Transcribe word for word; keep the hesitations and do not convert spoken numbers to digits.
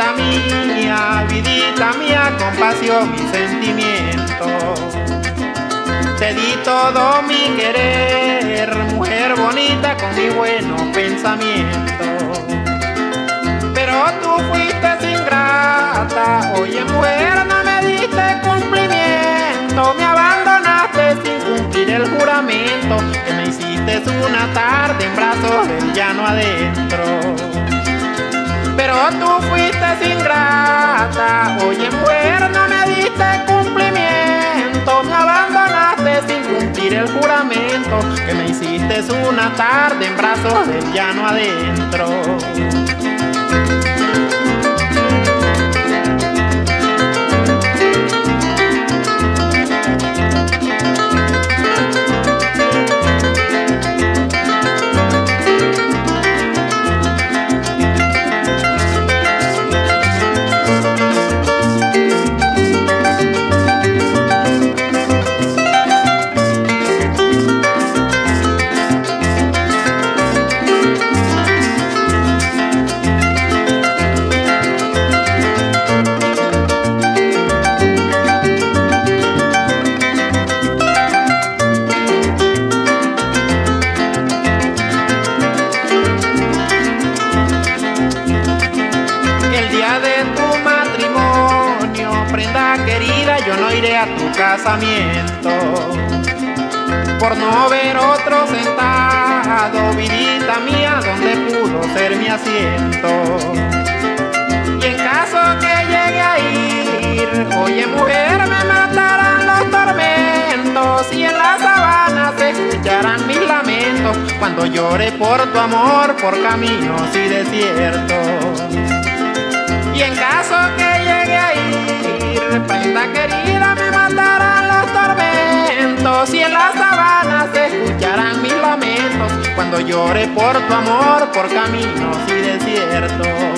vida mía, vidita mía, compasión y sentimiento. Te di todo mi querer, mujer bonita con mi buenos pensamientos. Pero tú fuiste ingrata, oye mujer, no me diste cumplimiento. Me abandonaste sin cumplir el juramento que me hiciste una tarde en brazos del llano adentro. Pero tú fuiste ingrata, oye mujer, no me diste cumplimiento. Me abandonaste sin cumplir el juramento que me hiciste una tarde en brazos del llano adentro. De tu matrimonio, prenda querida, yo no iré a tu casamiento por no ver otro sentado, vidita mía, donde pudo ser mi asiento. Y en caso que llegue a ir, oye mujer, me matarán los tormentos y en la sabana se escucharán mis lamentos cuando llore por tu amor por caminos y desiertos. Y en caso que llegue a ir, prenda querida, me matarán los tormentos y en la sabana se escucharán mis lamentos cuando llore por tu amor por caminos y desiertos.